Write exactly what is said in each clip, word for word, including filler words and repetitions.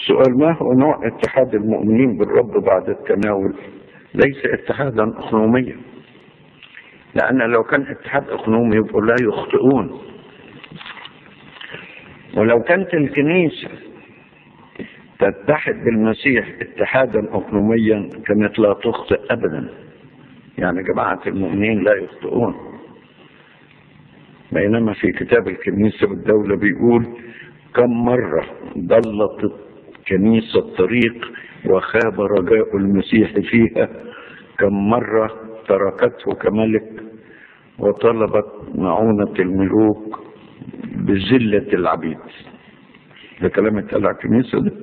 سؤال: ما هو نوع اتحاد المؤمنين بالرب بعد التناول؟ ليس اتحادا اقنوميا، لأن لو كان اتحاد اقنومي يبقوا لا يخطئون، ولو كانت الكنيسة تتحد بالمسيح اتحادا اقنوميا كانت لا تخطئ أبدا. يعني جماعة المؤمنين لا يخطئون، بينما في كتاب الكنيسة والدولة بيقول: كم مرة ضلت الكنيسة الطريق وخاب رجاء المسيح فيها، كم مرة تركته كملك وطلبت معونة الملوك بذلة العبيد. ده كلام اتقال على الكنيسة ده.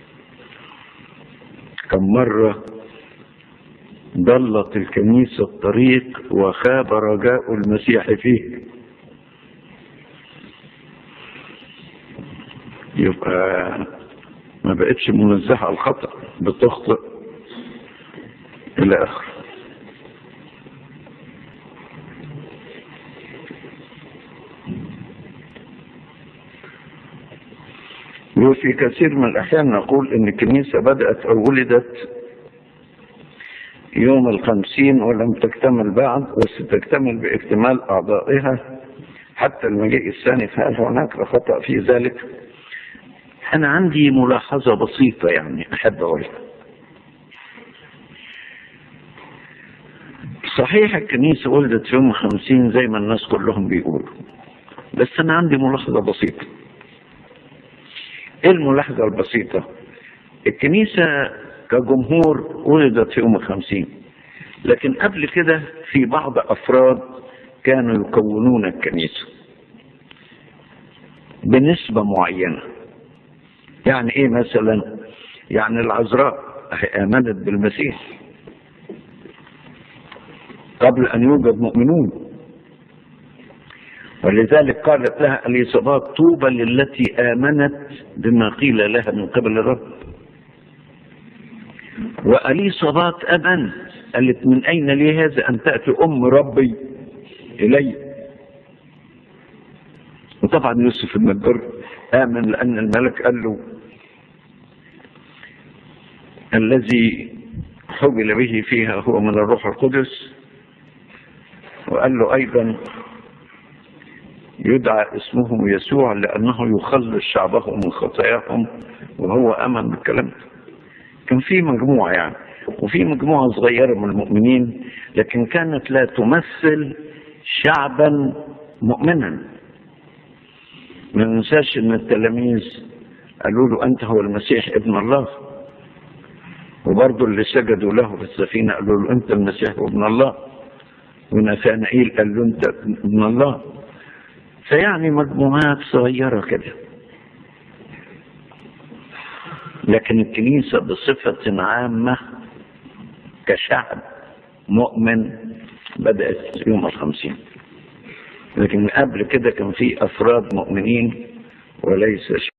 كم مرة ضلت الكنيسة الطريق وخاب رجاء المسيح فيه. يبقى ما بقتش منزهة على الخطأ، بتخطئ إلى آخر. وفي كثير من الأحيان نقول إن الكنيسة بدأت أو ولدت يوم الخمسين ولم تكتمل بعد، وستكتمل باكتمال أعضائها حتى المجيء الثاني، فهل هناك خطأ في ذلك؟ أنا عندي ملاحظة بسيطة يعني أحب أقولها. صحيح الكنيسة ولدت في يوم خمسين زي ما الناس كلهم بيقولوا، بس أنا عندي ملاحظة بسيطة. إيه الملاحظة البسيطة؟ الكنيسة كجمهور ولدت في يوم الخمسين، لكن قبل كده في بعض أفراد كانوا يكونون الكنيسة بنسبة معينة. يعني ايه مثلا؟ يعني العذراء آمنت بالمسيح قبل أن يوجد مؤمنون، ولذلك قالت لها اليصابات: طوبى للتي آمنت بما قيل لها من قبل الرب. وأليصابات آمنت، قالت: من أين لي هذا أن تأتي أم ربي إلي؟ وطبعا يوسف النجار آمن، لأن الملك قال له: الذي حبل به فيها هو من الروح القدس، وقال له أيضا: يدعى اسمه يسوع لأنه يخلص شعبه من خطاياهم، وهو آمن بالكلام ده. كان في مجموعة يعني، وفي مجموعة صغيرة من المؤمنين، لكن كانت لا تمثل شعبا مؤمنا. ما ننساش ان التلاميذ قالوا له: انت هو المسيح ابن الله، وبرضه اللي سجدوا له في السفينة قالوا له: انت المسيح ابن الله، ونثانائيل قال له: انت ابن الله. فيعني مجموعات صغيرة كده. لكن الكنيسة بصفة عامة كشعب مؤمن بدأت يوم الخمسين، لكن قبل كده كان في أفراد مؤمنين وليس